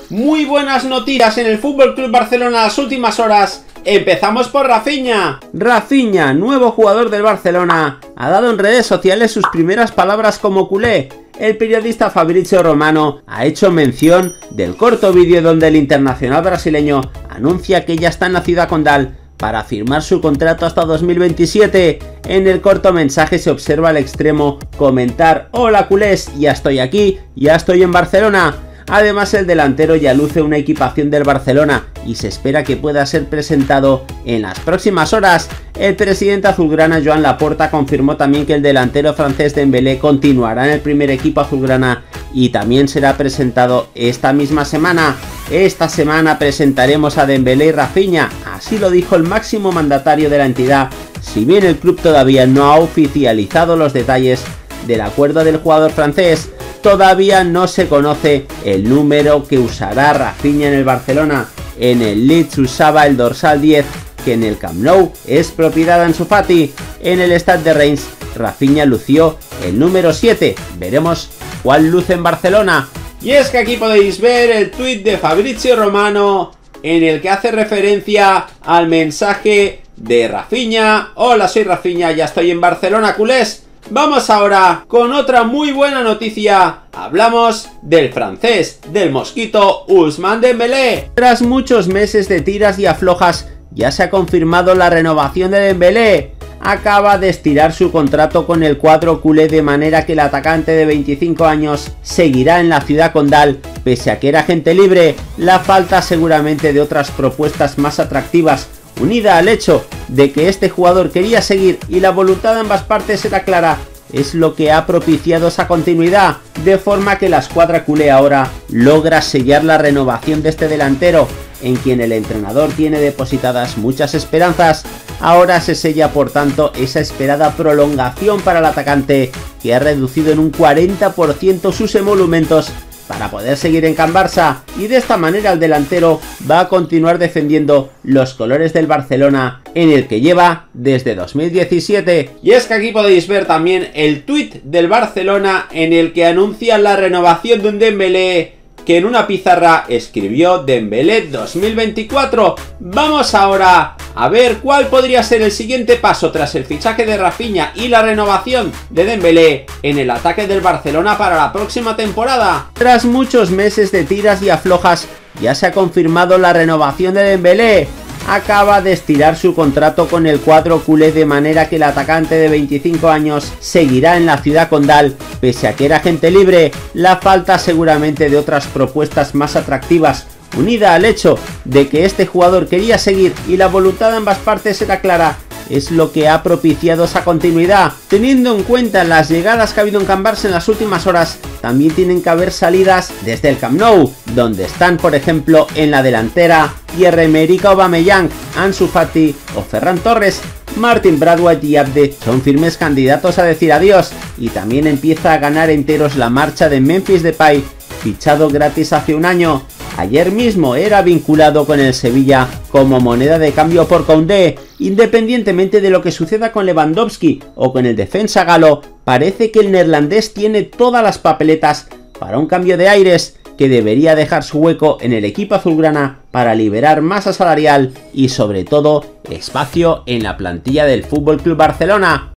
Muy buenas noticias en el Fútbol Club Barcelona las últimas horas. Empezamos por Rafinha. Rafinha, nuevo jugador del Barcelona, ha dado en redes sociales sus primeras palabras como culé. El periodista Fabrizio Romano ha hecho mención del corto vídeo donde el internacional brasileño anuncia que ya está en la ciudad condal para firmar su contrato hasta 2027. En el corto mensaje se observa al extremo comentar: "Hola culés, ya estoy aquí, ya estoy en Barcelona". Además, el delantero ya luce una equipación del Barcelona y se espera que pueda ser presentado en las próximas horas. El presidente azulgrana Joan Laporta confirmó también que el delantero francés Dembélé continuará en el primer equipo azulgrana y también será presentado esta misma semana. Esta semana presentaremos a Dembélé y Rafinha, así lo dijo el máximo mandatario de la entidad. Si bien el club todavía no ha oficializado los detalles del acuerdo del jugador francés, todavía no se conoce el número que usará Rafinha en el Barcelona. En el Leeds usaba el dorsal 10, que en el Camp Nou es propiedad de Ansu Fati. En el Stade de Reims, Rafinha lució el número 7. Veremos cuál luce en Barcelona. Y es que aquí podéis ver el tuit de Fabrizio Romano, en el que hace referencia al mensaje de Rafinha. Hola, soy Rafinha, ya estoy en Barcelona, culés. Vamos ahora con otra muy buena noticia. Hablamos del francés, del mosquito Ousmane Dembélé. Tras muchos meses de tiras y aflojas, ya se ha confirmado la renovación de Dembélé. Acaba de estirar su contrato con el cuadro culé, de manera que el atacante de 25 años seguirá en la ciudad condal. Pese a que era agente libre, la falta seguramente de otras propuestas más atractivas, unida al hecho de que este jugador quería seguir y la voluntad de ambas partes era clara, es lo que ha propiciado esa continuidad, de forma que la escuadra culé ahora logra sellar la renovación de este delantero, en quien el entrenador tiene depositadas muchas esperanzas. Ahora se sella por tanto esa esperada prolongación para el atacante, que ha reducido en un 40% sus emolumentos para poder seguir en Can Barça, y de esta manera el delantero va a continuar defendiendo los colores del Barcelona, en el que lleva desde 2017. Y es que aquí podéis ver también el tuit del Barcelona, en el que anuncia la renovación de un Dembélé, que en una pizarra escribió Dembélé 2024. Vamos ahora a ver cuál podría ser el siguiente paso tras el fichaje de Rafinha y la renovación de Dembélé en el ataque del Barcelona para la próxima temporada. Tras muchos meses de tiras y aflojas, ya se ha confirmado la renovación de Dembélé. Acaba de estirar su contrato con el cuadro culé, de manera que el atacante de 25 años seguirá en la ciudad condal. Pese a que era agente libre, la falta seguramente de otras propuestas más atractivas, unida al hecho de que este jugador quería seguir y la voluntad de ambas partes era clara, es lo que ha propiciado esa continuidad. Teniendo en cuenta las llegadas que ha habido en Can Barça en las últimas horas, también tienen que haber salidas desde el Camp Nou, donde están por ejemplo en la delantera Pierre-Emerick Aubameyang, Ansu Fati o Ferran Torres. Martin Braithwaite y Abde son firmes candidatos a decir adiós, y también empieza a ganar enteros la marcha de Memphis Depay, fichado gratis hace un año. Ayer mismo era vinculado con el Sevilla como moneda de cambio por Koundé. Independientemente de lo que suceda con Lewandowski o con el defensa galo, parece que el neerlandés tiene todas las papeletas para un cambio de aires, que debería dejar su hueco en el equipo azulgrana para liberar masa salarial y sobre todo espacio en la plantilla del FC Barcelona.